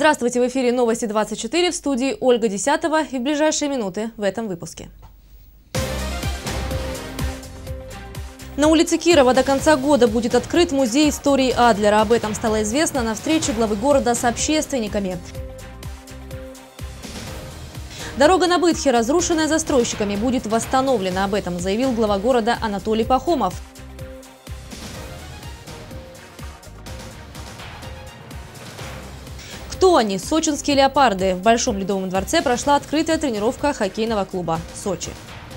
Здравствуйте, в эфире «Новости 24», в студии Ольга Десятова, и в ближайшие минуты в этом выпуске. На улице Кирова до конца года будет открыт музей истории Адлера. Об этом стало известно на встрече главы города с общественниками. Дорога на Бытхе, разрушенная застройщиками, будет восстановлена. Об этом заявил глава города Анатолий Пахомов. Кто они? Сочинские леопарды. В Большом ледовом дворце прошла открытая тренировка хоккейного клуба «Сочи».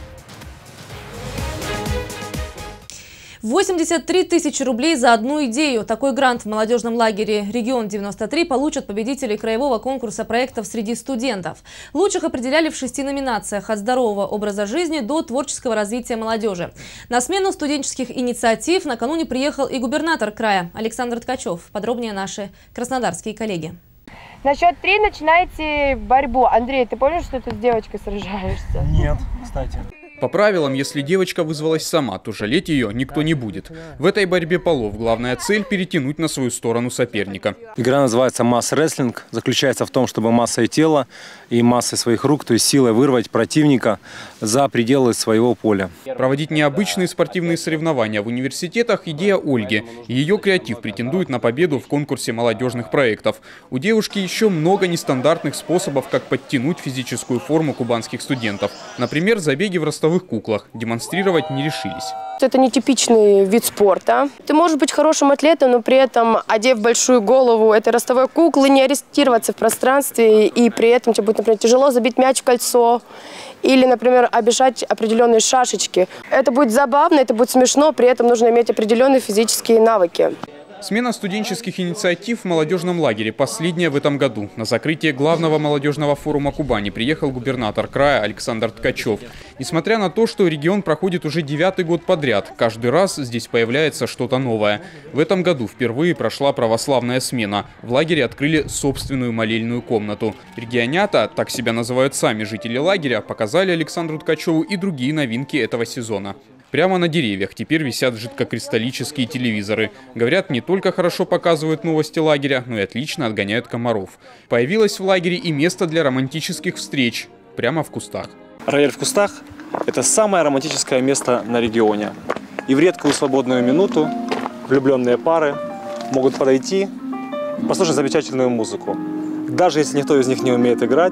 83 тысячи рублей за одну идею. Такой грант в молодежном лагере «Регион-93» получат победители краевого конкурса проектов среди студентов. Лучших определяли в 6 номинациях – от здорового образа жизни до творческого развития молодежи. На смену студенческих инициатив накануне приехал и губернатор края Александр Ткачев. Подробнее наши краснодарские коллеги. На счет 3 начинаете борьбу. Андрей, ты помнишь, что ты с девочкой сражаешься? Нет, кстати. По правилам, если девочка вызвалась сама, то жалеть ее никто не будет. В этой борьбе полов главная цель – перетянуть на свою сторону соперника. Игра называется масс-рестлинг. Заключается в том, чтобы массой тела и массой своих рук, то есть силой вырвать противника за пределы своего поля. Проводить необычные спортивные соревнования в университетах – идея Ольги. Ее креатив претендует на победу в конкурсе молодежных проектов. У девушки еще много нестандартных способов, как подтянуть физическую форму кубанских студентов. Например, забеги в ростовых куклах. Демонстрировать не решились. Это нетипичный вид спорта. Ты можешь быть хорошим атлетом, но при этом, одев большую голову этой ростовой куклы, не ориентироваться в пространстве, и при этом тебе будет, например, тяжело забить мяч в кольцо или, например, обижать определенные шашечки. Это будет забавно, это будет смешно, при этом нужно иметь определенные физические навыки. Смена студенческих инициатив в молодежном лагере последняя в этом году. На закрытие главного молодежного форума Кубани приехал губернатор края Александр Ткачев. Несмотря на то, что регион проходит уже 9-й год подряд, каждый раз здесь появляется что-то новое. В этом году впервые прошла православная смена. В лагере открыли собственную молельную комнату. Регионята, так себя называют сами жители лагеря, показали Александру Ткачеву и другие новинки этого сезона. Прямо на деревьях теперь висят жидкокристаллические телевизоры. Говорят, не только хорошо показывают новости лагеря, но и отлично отгоняют комаров. Появилось в лагере и место для романтических встреч. Прямо в кустах. Рояль в кустах – это самое романтическое место на регионе. И в редкую свободную минуту влюбленные пары могут подойти, послушать замечательную музыку. Даже если никто из них не умеет играть,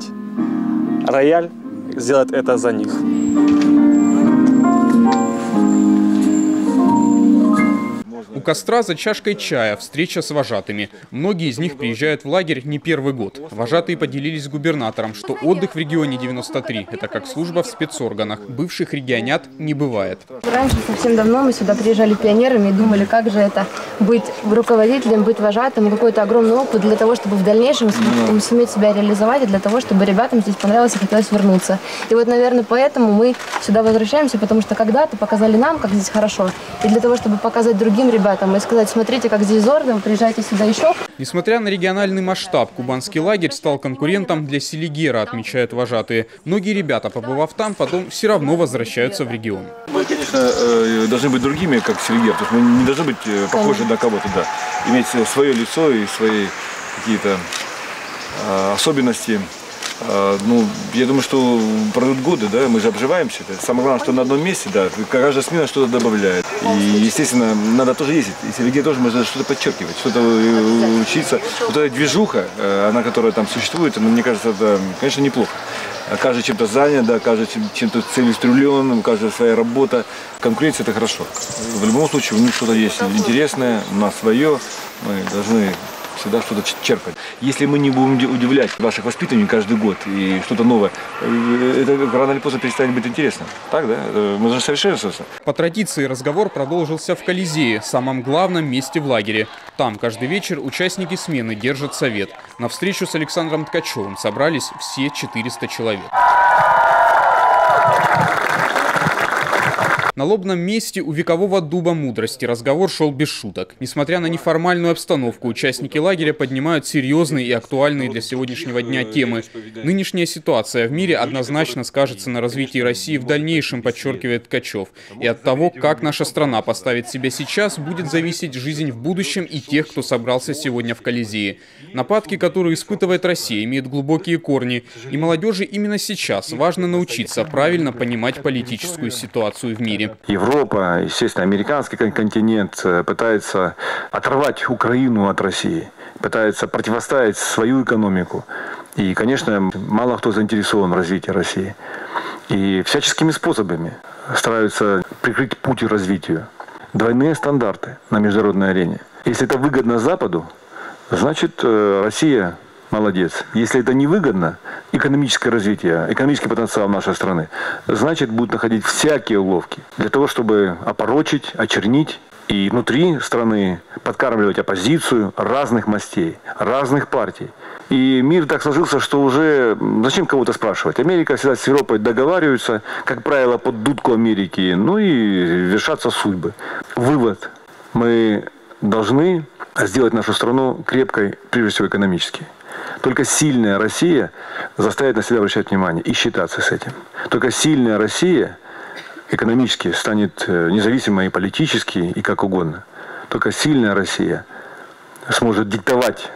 рояль сделает это за них. У костра за чашкой чая встреча с вожатыми. Многие из них приезжают в лагерь не первый год. Вожатые поделились с губернатором, что отдых в регионе 93 – это как служба в спецорганах. Бывших регионят не бывает. Раньше, совсем давно, мы сюда приезжали пионерами и думали, как же это быть руководителем, быть вожатым, какой-то огромный опыт для того, чтобы в дальнейшем суметь себя реализовать, и для того, чтобы ребятам здесь понравилось и хотелось вернуться. И вот, наверное, поэтому мы сюда возвращаемся, потому что когда-то показали нам, как здесь хорошо, и для того, чтобы показать другим ребятам и сказать: смотрите, как здесь здорово, приезжайте сюда еще. Несмотря на региональный масштаб, кубанский лагерь стал конкурентом для Селигера, отмечают вожатые. Многие ребята, побывав там, потом все равно возвращаются в регион. Мы, конечно, должны быть другими, как Селигер, потому что мы не должны быть похожи на кого-то, да. Иметь свое лицо и свои какие-то особенности. Ну, я думаю, что пройдут годы, да, мы же обживаемся. Самое главное, что на одном месте, да, каждая смена что-то добавляет. И, естественно, надо тоже ездить. И Сергей тоже может что-то подчеркивать, что-то учиться. Вот эта движуха, она, которая там существует, мне кажется, это, конечно, неплохо. Каждый чем-то занят, да, каждый чем-то целеустремлен, у каждого своя работа. Конкуренция – это хорошо. В любом случае, у них что-то есть интересное, у нас свое, мы должны всегда что-то черпать. Если мы не будем удивлять ваших воспитанников каждый год и что-то новое, это рано или поздно перестанет быть интересным. Так, да? Мы должны совершенствоваться. По традиции разговор продолжился в Колизее, самом главном месте в лагере. Там каждый вечер участники смены держат совет. На встречу с Александром Ткачевым собрались все 400 человек. На лобном месте у векового дуба мудрости разговор шел без шуток. Несмотря на неформальную обстановку, участники лагеря поднимают серьезные и актуальные для сегодняшнего дня темы. Нынешняя ситуация в мире однозначно скажется на развитии России в дальнейшем, подчеркивает Ткачев. И от того, как наша страна поставит себя сейчас, будет зависеть жизнь в будущем и тех, кто собрался сегодня в Колизее. Нападки, которые испытывает Россия, имеют глубокие корни. И молодежи именно сейчас важно научиться правильно понимать политическую ситуацию в мире. Европа, естественно, американский континент пытается оторвать Украину от России, пытается противоставить свою экономику. И, конечно, мало кто заинтересован в развитии России. И всяческими способами стараются прикрыть путь к развитию. Двойные стандарты на международной арене. Если это выгодно Западу, значит, Россия молодец. Если это невыгодно, экономическое развитие, экономический потенциал нашей страны, значит, будут находить всякие уловки для того, чтобы опорочить, очернить и внутри страны подкармливать оппозицию разных мастей, разных партий. И мир так сложился, что уже зачем кого-то спрашивать. Америка всегда с Европой договариваются, как правило, под дудку Америки, ну и вершатся судьбы. Вывод. Мы должны сделать нашу страну крепкой, прежде всего экономически. Только сильная Россия заставит на себя обращать внимание и считаться с этим. Только сильная Россия экономически станет независимой и политически, и как угодно. Только сильная Россия сможет диктовать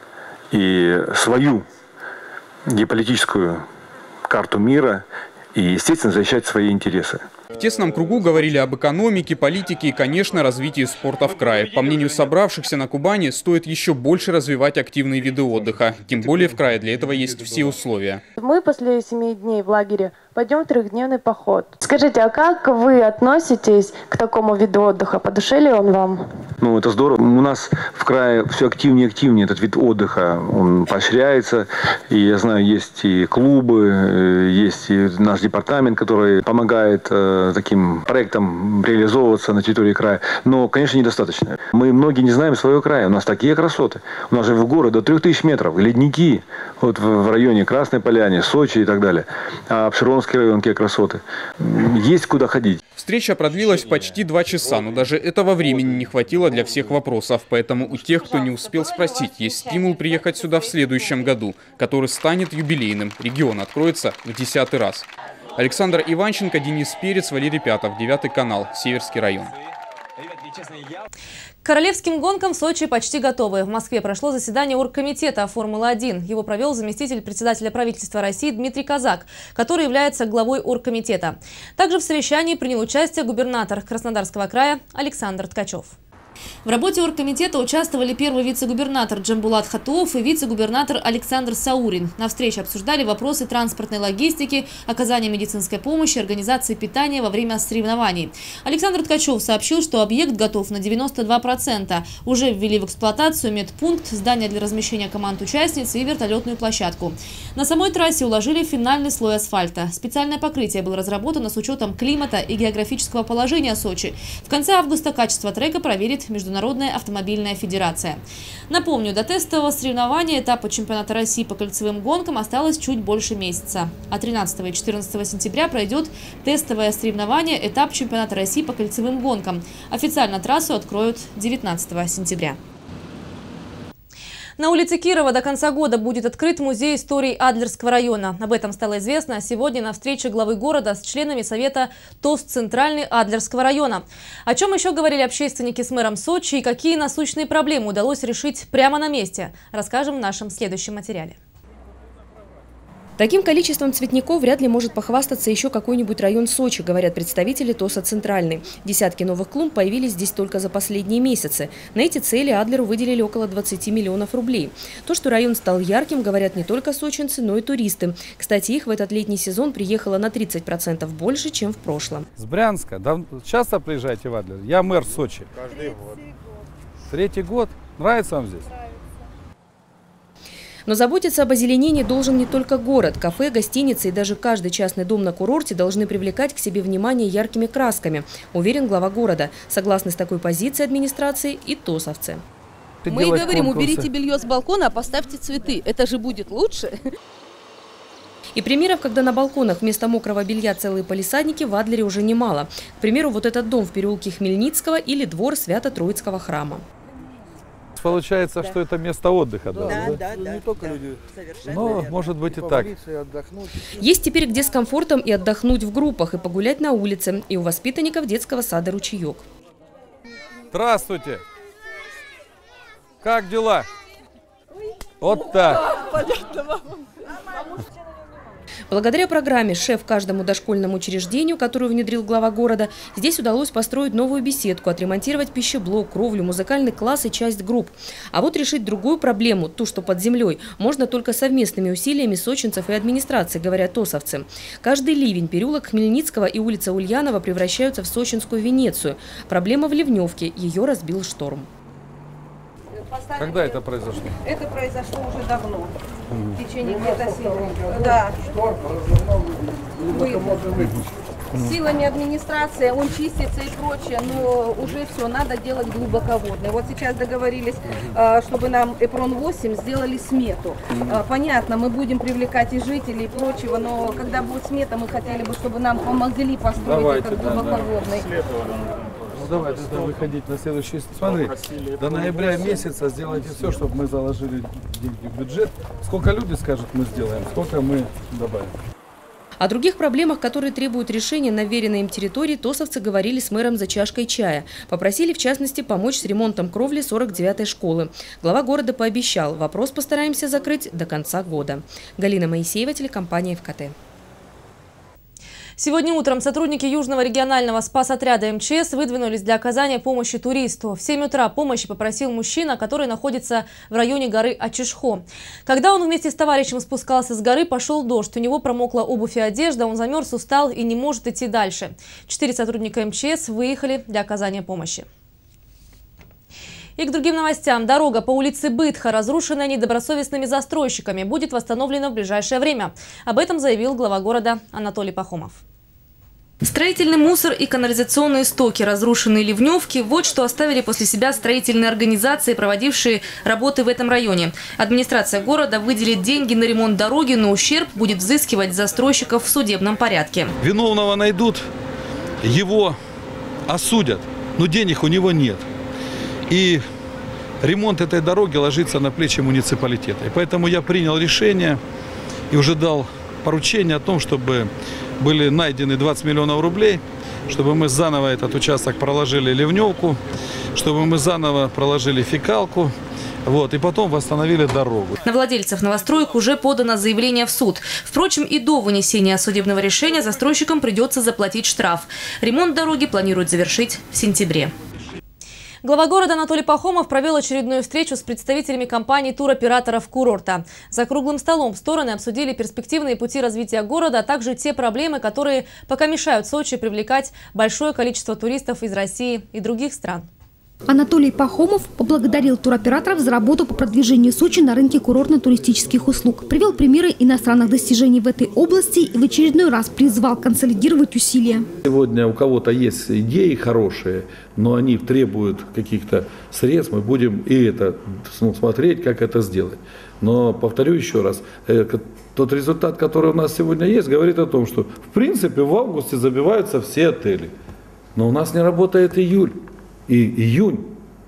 и свою геополитическую карту мира и, естественно, защищать свои интересы. В тесном кругу говорили об экономике, политике и, конечно, развитии спорта в крае. По мнению собравшихся на Кубани, стоит еще больше развивать активные виды отдыха. Тем более в крае для этого есть все условия. Мы после 7 дней в лагере пойдем в 3-дневный поход. Скажите, а как вы относитесь к такому виду отдыха? По душе ли он вам? Ну, это здорово. У нас в крае все активнее и активнее этот вид отдыха. Он поощряется. И я знаю, есть и клубы, есть и наш департамент, который помогает таким проектам реализовываться на территории края. Но, конечно, недостаточно. Мы многие не знаем своего края. У нас такие красоты. У нас же в горы до 3000 метров. Ледники вот в районе Красной Поляны, Сочи и так далее. А Обширонский район, какие красоты. Есть куда ходить. Встреча продлилась почти 2 часа, но даже этого времени не хватило для всех вопросов. Поэтому у тех, кто не успел спросить, есть стимул приехать сюда в следующем году, который станет юбилейным. Регион откроется в 10-й раз. Александр Иванченко, Денис Перец, Валерий Пятов, 9 канал, Северский район. К королевским гонкам в Сочи почти готовы. В Москве прошло заседание оргкомитета Формулы-1. Его провел заместитель председателя правительства России Дмитрий Казак, который является главой оргкомитета. Также в совещании принял участие губернатор Краснодарского края Александр Ткачев. В работе оргкомитета участвовали первый вице-губернатор Джамбулат Хатуов и вице-губернатор Александр Саурин. На встрече обсуждали вопросы транспортной логистики, оказания медицинской помощи, организации питания во время соревнований. Александр Ткачев сообщил, что объект готов на 92%. Уже ввели в эксплуатацию медпункт, здание для размещения команд участниц и вертолетную площадку. На самой трассе уложили финальный слой асфальта. Специальное покрытие было разработано с учетом климата и географического положения Сочи. В конце августа качество трека проверит Международная автомобильная федерация. Напомню, до тестового соревнования этапа чемпионата России по кольцевым гонкам осталось чуть больше месяца. А 13 и 14 сентября пройдет тестовое соревнование этап чемпионата России по кольцевым гонкам. Официально трассу откроют 19 сентября. На улице Кирова до конца года будет открыт музей истории Адлерского района. Об этом стало известно сегодня на встрече главы города с членами совета ТОС Центральный Адлерского района. О чем еще говорили общественники с мэром Сочи и какие насущные проблемы удалось решить прямо на месте, расскажем в нашем следующем материале. Таким количеством цветников вряд ли может похвастаться еще какой-нибудь район Сочи, говорят представители ТОСа «Центральный». Десятки новых клумб появились здесь только за последние месяцы. На эти цели Адлеру выделили около 20 миллионов рублей. То, что район стал ярким, говорят не только сочинцы, но и туристы. Кстати, их в этот летний сезон приехало на 30% больше, чем в прошлом. С Брянска. Часто приезжаете в Адлер? Я мэр Сочи. Каждый год. 3-й год. Нравится вам здесь? Но заботиться об озеленении должен не только город. Кафе, гостиницы и даже каждый частный дом на курорте должны привлекать к себе внимание яркими красками, уверен глава города. Согласны с такой позицией администрации и тосовцы. Мы говорим, уберите белье с балкона, а поставьте цветы. Это же будет лучше. И примеров, когда на балконах вместо мокрого белья целые палисадники, в Адлере уже немало. К примеру, вот этот дом в переулке Хмельницкого или двор Свято-Троицкого храма. Получается, что это место отдыха. Да. Не только люди. Но может быть и так. Есть теперь где с комфортом и отдохнуть в группах, и погулять на улице, и у воспитанников детского сада «Ручеек». Здравствуйте! Как дела? Вот так. Благодаря программе «Шеф каждому дошкольному учреждению», которую внедрил глава города, здесь удалось построить новую беседку, отремонтировать пищеблок, кровлю, музыкальный класс и часть групп. А вот решить другую проблему, ту, что под землей, можно только совместными усилиями сочинцев и администрации, говорят тосовцы. Каждый ливень переулок Хмельницкого и улица Ульянова превращаются в сочинскую Венецию. Проблема в ливневке, ее разбил шторм. Когда это произошло? Это произошло уже давно. В течение где-то да. Силами администрации он чистится и прочее, но уже все, надо делать глубоководный. Вот сейчас договорились, чтобы нам ЭПРОН-8 сделали смету. Понятно, мы будем привлекать и жителей и прочего, но когда будет смета, мы хотели бы, чтобы нам помогли построить этот глубоководный. Давайте выходить на следующий. Смотри, до ноября месяца сделайте все, чтобы мы заложили деньги в бюджет. Сколько люди скажут, мы сделаем, сколько мы добавим. О других проблемах, которые требуют решения на вверенной им территории, тосовцы говорили с мэром за чашкой чая. Попросили, в частности, помочь с ремонтом кровли 49-й школы. Глава города пообещал, вопрос постараемся закрыть до конца года. Галина Моисеева, телекомпания ФКТ. Сегодня утром сотрудники Южного регионального спас-отряда МЧС выдвинулись для оказания помощи туристу. В 7 утра помощи попросил мужчина, который находится в районе горы Ачишхо. Когда он вместе с товарищем спускался с горы, пошел дождь. У него промокла обувь и одежда, он замерз, устал и не может идти дальше. 4 сотрудника МЧС выехали для оказания помощи. И к другим новостям. Дорога по улице Бытха, разрушенная недобросовестными застройщиками, будет восстановлена в ближайшее время. Об этом заявил глава города Анатолий Пахомов. Строительный мусор и канализационные стоки, разрушенные ливневки – вот что оставили после себя строительные организации, проводившие работы в этом районе. Администрация города выделит деньги на ремонт дороги, но ущерб будет взыскивать с застройщиков в судебном порядке. Виновного найдут, его осудят, но денег у него нет. И ремонт этой дороги ложится на плечи муниципалитета. И поэтому я принял решение и уже дал поручение о том, чтобы были найдены 20 миллионов рублей, чтобы мы заново этот участок проложили ливневку, чтобы мы заново проложили фекалку. И потом восстановили дорогу. На владельцев новостроек уже подано заявление в суд. Впрочем, и до вынесения судебного решения застройщикам придется заплатить штраф. Ремонт дороги планируют завершить в сентябре. Глава города Анатолий Пахомов провел очередную встречу с представителями компаний туроператоров курорта. За круглым столом стороны обсудили перспективные пути развития города, а также те проблемы, которые пока мешают Сочи привлекать большое количество туристов из России и других стран. Анатолий Пахомов поблагодарил туроператоров за работу по продвижению Сочи на рынке курортно-туристических услуг. Привел примеры иностранных достижений в этой области и в очередной раз призвал консолидировать усилия. Сегодня у кого-то есть идеи хорошие, но они требуют каких-то средств. Мы будем и это смотреть, как это сделать. Но повторю еще раз, тот результат, который у нас сегодня есть, говорит о том, что в принципе в августе забиваются все отели. Но у нас не работает июль. И июнь.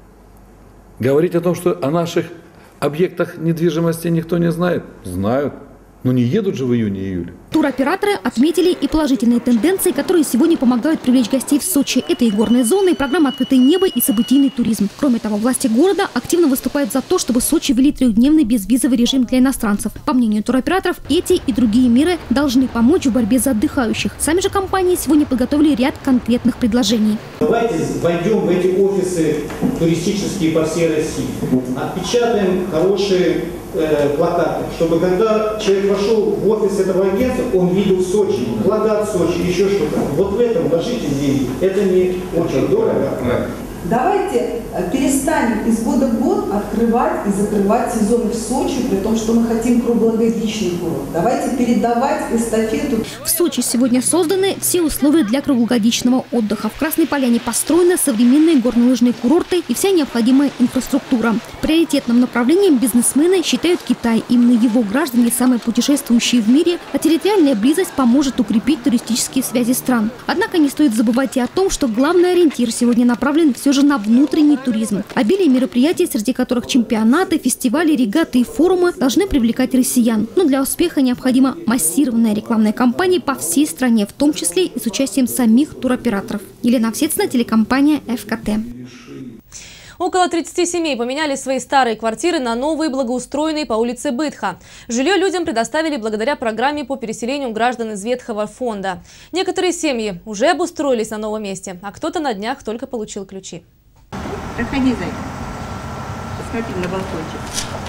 Говорить о том, что о наших объектах недвижимости никто не знает. Знают. Но не едут же в июне и июле. Туроператоры отметили и положительные тенденции, которые сегодня помогают привлечь гостей в Сочи. Это и горные зоны, и программа «Открытое небо», и событийный туризм. Кроме того, власти города активно выступают за то, чтобы Сочи ввели 3-дневный безвизовый режим для иностранцев. По мнению туроператоров, эти и другие меры должны помочь в борьбе за отдыхающих. Сами же компании сегодня подготовили ряд конкретных предложений. Давайте войдем в эти офисы туристические по всей России. Отпечатаем хорошие плакаты, чтобы когда человек вошел в офис этого агентства, он видел Сочи, плакат Сочи, еще что-то. Вот в этом вложите деньги. Это не очень дорого. Давайте перестанем из года в год открывать и закрывать сезоны в Сочи, при том, что мы хотим круглогодичный курорт. Давайте передавать эстафету. В Сочи сегодня созданы все условия для круглогодичного отдыха. В Красной Поляне построены современные горнолыжные курорты и вся необходимая инфраструктура. Приоритетным направлением бизнесмены считают Китай. Именно его граждане самые путешествующие в мире, а территориальная близость поможет укрепить туристические связи стран. Однако не стоит забывать и о том, что главный ориентир сегодня направлен все же на внутренний туризм. Обилие мероприятий, среди которых чемпионаты, фестивали, регаты и форумы, должны привлекать россиян. Но для успеха необходима массированная рекламная кампания по всей стране, в том числе и с участием самих туроператоров. Елена Овсецина, телекомпания ФКТ. Около 30 семей поменяли свои старые квартиры на новые, благоустроенные по улице Бытха. Жилье людям предоставили благодаря программе по переселению граждан из ветхого фонда. Некоторые семьи уже обустроились на новом месте, а кто-то на днях только получил ключи. Проходи, зайка. Посмотри на балкончик.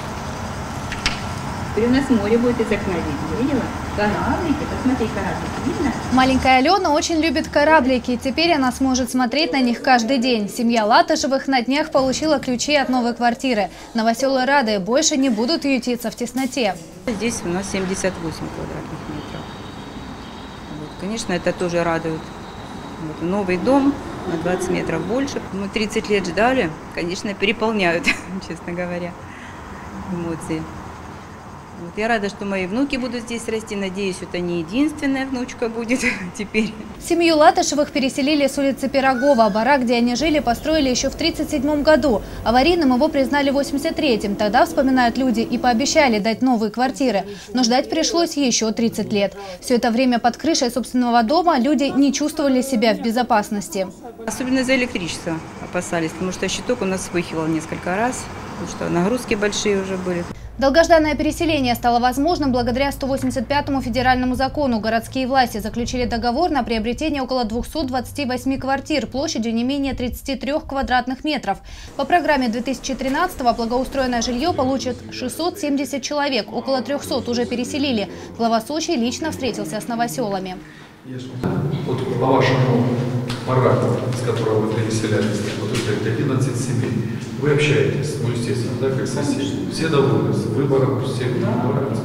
Теперь у нас море будет из окна видно. Видела? Кораблики. Посмотри, кораблики. Видно? Маленькая Алена очень любит кораблики. Теперь она сможет смотреть на них каждый день. Семья Латышевых на днях получила ключи от новой квартиры. Новоселы рады, больше не будут ютиться в тесноте. Здесь у нас 78 квадратных метров. Вот, конечно, это тоже радует. Вот, новый дом на 20 метров больше. Мы 30 лет ждали. Конечно, переполняют, честно говоря, эмоции. Вот, я рада, что мои внуки будут здесь расти. Надеюсь, это не единственная внучка будет теперь. Семью Латышевых переселили с улицы Пирогова. Барак, где они жили, построили еще в 1937 году. Аварийным его признали в 1983-м. Тогда, вспоминают люди, и пообещали дать новые квартиры. Но ждать пришлось еще 30 лет. Все это время под крышей собственного дома люди не чувствовали себя в безопасности. Особенно за электричество опасались, потому что щиток у нас вспыхивал несколько раз, потому что нагрузки большие уже были. Долгожданное переселение стало возможным благодаря 185-му федеральному закону. Городские власти заключили договор на приобретение около 228 квартир площадью не менее 33 квадратных метров. По программе 2013-го благоустроенное жилье получат 670 человек, около 300 уже переселили. Глава Сочи лично встретился с новоселами. Вот по вашему бараку, с которого вы переселялись, вот это 11 семей, вы общаетесь, ну естественно, да, как соседи. Все довольны, с выбором, все нравится.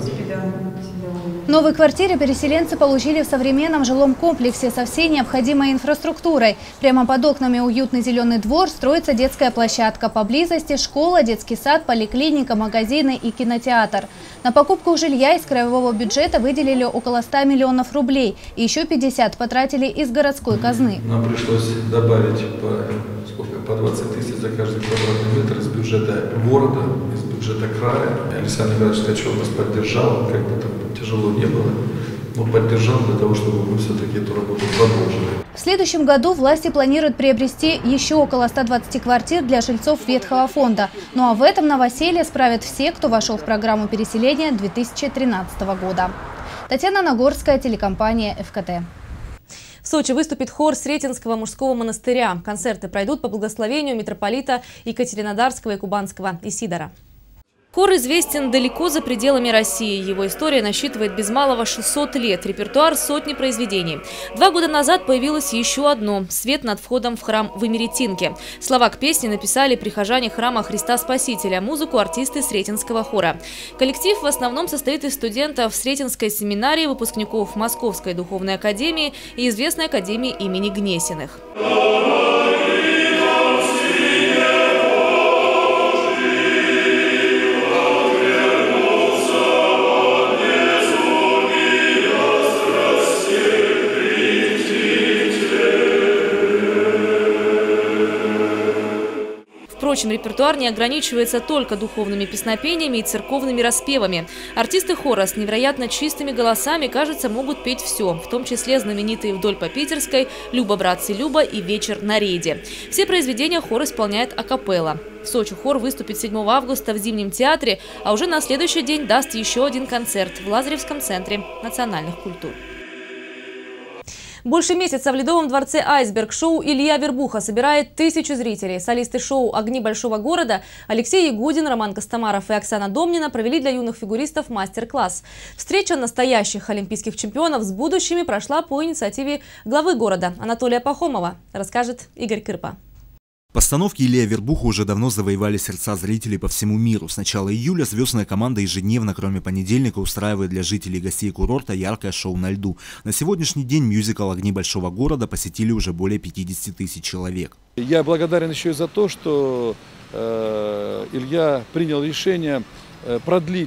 В новой квартире переселенцы получили в современном жилом комплексе со всей необходимой инфраструктурой. Прямо под окнами уютный зеленый двор, строится детская площадка. Поблизости школа, детский сад, поликлиника, магазины и кинотеатр. На покупку жилья из краевого бюджета выделили около 100 миллионов рублей. И еще 50 потратили из городской казны. Нам пришлось добавить по 20 тысяч за каждый квадратный метр из бюджета города, из бюджета края. Александр Николаевич Ткачев нас поддержал, как бы там тяжело не было, но поддержал для того, чтобы мы все-таки эту работу продолжили. В следующем году власти планируют приобрести еще около 120 квартир для жильцов ветхого фонда. Ну а в этом новоселье справят все, кто вошел в программу переселения 2013 года. Татьяна Нагорская, телекомпания ФКТ. В Сочи выступит хор Сретенского мужского монастыря. Концерты пройдут по благословению митрополита Екатеринодарского и Кубанского Исидора. Хор известен далеко за пределами России. Его история насчитывает без малого 600 лет, репертуар сотни произведений. 2 года назад появилось еще одно – «Свет над входом в храм в Имеретинке». Слова к песне написали прихожане храма Христа Спасителя, музыку артисты Сретенского хора. Коллектив в основном состоит из студентов Сретенской семинарии, выпускников Московской духовной академии и известной академии имени Гнесиных. Впрочем, репертуар не ограничивается только духовными песнопениями и церковными распевами. Артисты хора с невероятно чистыми голосами, кажется, могут петь все, в том числе знаменитые «Вдоль по Питерской», «Люба, братцы, Люба» и «Вечер на рейде». Все произведения хор исполняет акапелла. В Сочи хор выступит 7 августа в Зимнем театре, а уже на следующий день даст еще один концерт в Лазаревском центре национальных культур. Больше месяца в Ледовом дворце «Айсберг» шоу «Илья Вербуха» собирает 1000 зрителей. Солисты шоу «Огни большого города» Алексей Ягудин, Роман Костомаров и Оксана Домнина провели для юных фигуристов мастер-класс. Встреча настоящих олимпийских чемпионов с будущими прошла по инициативе главы города Анатолия Пахомова, расскажет Игорь Кырпа. Постановки Илья Вербуха уже давно завоевали сердца зрителей по всему миру. С начала июля звездная команда ежедневно, кроме понедельника, устраивает для жителей и гостей курорта яркое шоу на льду. На сегодняшний день мюзикл «Огни большого города» посетили уже более 50 тысяч человек. Я благодарен еще и за то, что Илья принял решение продлить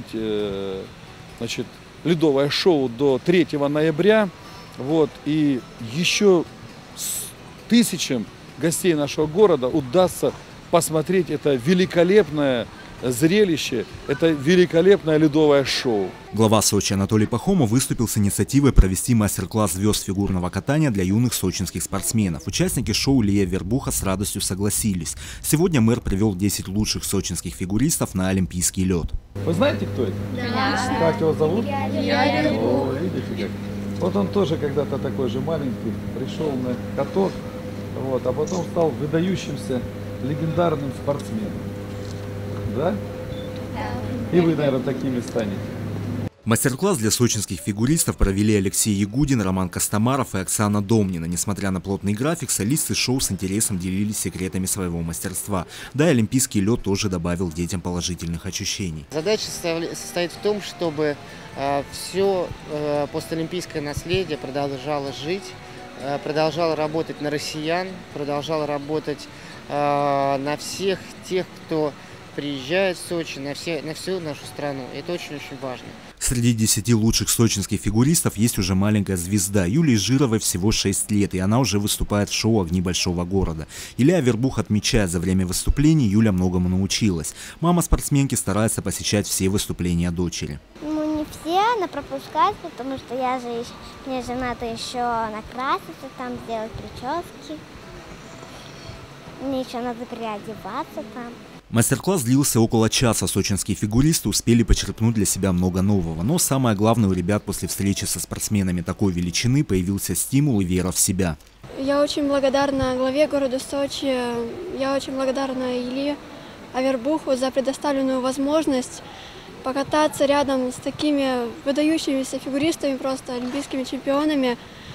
ледовое шоу до 3 ноября. И еще тысячам гостей нашего города удастся посмотреть это великолепное зрелище, это великолепное ледовое шоу. Глава Сочи Анатолий Пахомов выступил с инициативой провести мастер-класс звезд фигурного катания для юных сочинских спортсменов. Участники шоу Илья Вербуха с радостью согласились. Сегодня мэр привел 10 лучших сочинских фигуристов на олимпийский лед. Вы знаете, кто это? Да. Как его зовут? Илья Вербух. Видите как? Вот он тоже когда-то такой же маленький пришел на каток, а потом стал выдающимся легендарным спортсменом. Да? Да. И вы, наверное, такими станете. Мастер-класс для сочинских фигуристов провели Алексей Ягудин, Роман Костомаров и Оксана Домнина. Несмотря на плотный график, солисты шоу с интересом делились секретами своего мастерства. Да и олимпийский лед тоже добавил детям положительных ощущений. Задача состоит в том, чтобы все постолимпийское наследие продолжало жить, продолжало работать на россиян, продолжало работать на всех тех, кто приезжает в Сочи, на всю нашу страну. Это очень-очень важно. Среди 10 лучших сочинских фигуристов есть уже маленькая звезда. Юлии Жировой всего 6 лет, и она уже выступает в шоу «Огни большого города». Илья Вербух отмечает, за время выступлений Юля многому научилась. Мама спортсменки старается посещать все выступления дочери. Не все, но пропускать, потому что мне же надо еще накраситься, там сделать прически. Мне еще надо переодеваться там. Мастер-класс длился около часа. Сочинские фигуристы успели почерпнуть для себя много нового. Но самое главное, у ребят после встречи со спортсменами такой величины появился стимул и вера в себя. Я очень благодарна главе города Сочи, я очень благодарна Илье Вербуху за предоставленную возможность покататься рядом с такими выдающимися фигуристами, просто олимпийскими чемпионами.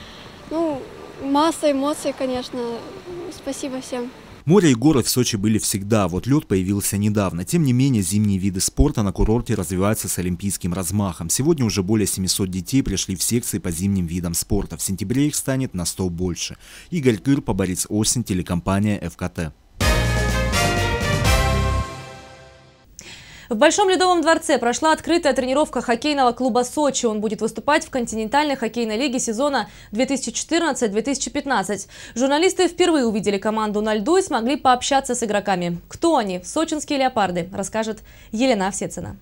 Масса эмоций, конечно. Спасибо всем. Море и горы в Сочи были всегда, вот лед появился недавно. Тем не менее, зимние виды спорта на курорте развиваются с олимпийским размахом. Сегодня уже более 700 детей пришли в секции по зимним видам спорта. В сентябре их станет на 100 больше. Игорь Кырпа, Борис Осин, телекомпания ФКТ. В Большом Ледовом дворце прошла открытая тренировка хоккейного клуба «Сочи». Он будет выступать в континентальной хоккейной лиге сезона 2014-2015. Журналисты впервые увидели команду на льду и смогли пообщаться с игроками. Кто они? Сочинские леопарды, расскажет Елена Овсецина.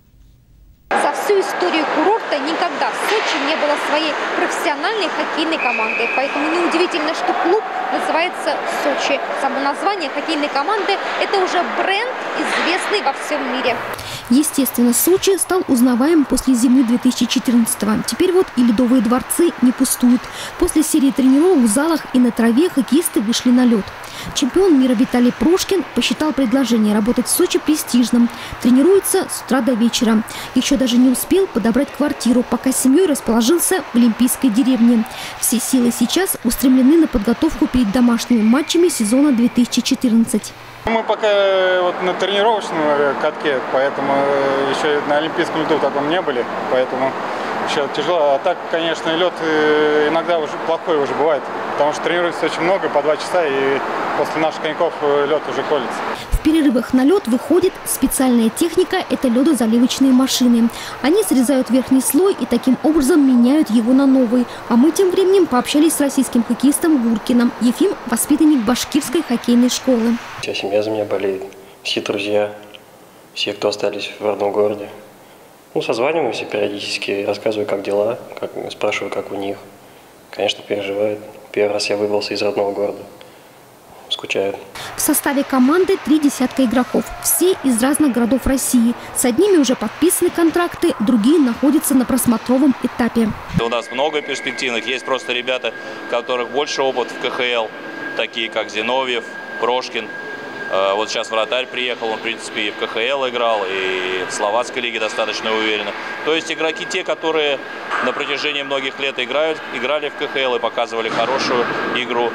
За всю историю курорта никогда в Сочи не было своей профессиональной хоккейной команды. Поэтому неудивительно, что клуб называется «Сочи». Само название хоккейной команды – это уже бренд, известный во всем мире. Естественно, Сочи стал узнаваем после зимы 2014-го. Теперь вот и ледовые дворцы не пустуют. После серии тренировок в залах и на траве хоккеисты вышли на лед. Чемпион мира Виталий Прошкин посчитал предложение работать в Сочи престижным. Тренируется с утра до вечера. Еще даже не успел подобрать квартиру, пока с семьей расположился в Олимпийской деревне. Все силы сейчас устремлены на подготовку перед домашними матчами сезона 2014. Мы пока на тренировочном катке, поэтому еще на олимпийском льду таком не были, поэтому еще тяжело. А так, конечно, лед иногда уже плохой уже бывает, потому что тренируется очень много, по 2 часа, и после наших коньков лед уже колется. В перерывах на лед выходит специальная техника – это ледозаливочные машины. Они срезают верхний слой и таким образом меняют его на новый. А мы тем временем пообщались с российским хоккеистом Гуркиным. Ефим – воспитанник башкирской хоккейной школы. Вся семья за меня болеет, все друзья, все, кто остались в родном городе. Созваниваемся периодически, рассказываю, как дела, спрашиваю, как у них. Конечно, переживают. Первый раз я выбрался из родного города. Скучают. В составе команды 3 десятка игроков. Все из разных городов России. С одними уже подписаны контракты, другие находятся на просмотровом этапе. У нас много перспективных. Есть просто ребята, у которых больше опыта в КХЛ, такие как Зиновьев, Прошкин. Вот сейчас вратарь приехал, он, в принципе, и в КХЛ играл, и в словацкой лиге достаточно уверенно. То есть игроки те, которые на протяжении многих лет играли в КХЛ и показывали хорошую игру.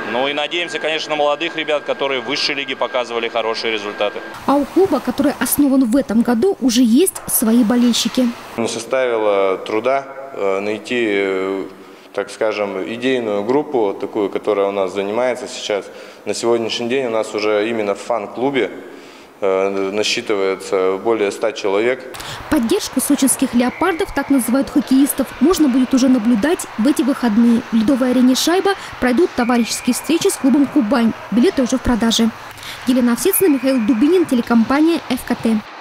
Ну и надеемся, конечно, на молодых ребят, которые в высшей лиге показывали хорошие результаты. А у клуба, который основан в этом году, уже есть свои болельщики. Не составило труда найти, так скажем, идейную группу, такую, которая у нас занимается сейчас. На сегодняшний день у нас уже именно в фан-клубе насчитывается более 100 человек. Поддержку сочинских «Леопардов», так называют хоккеистов, можно будет уже наблюдать в эти выходные. В ледовой арене «Шайба» пройдут товарищеские встречи с клубом «Кубань». Билеты уже в продаже. Елена Овсецина, Михаил Дубинин, телекомпания ФКТ.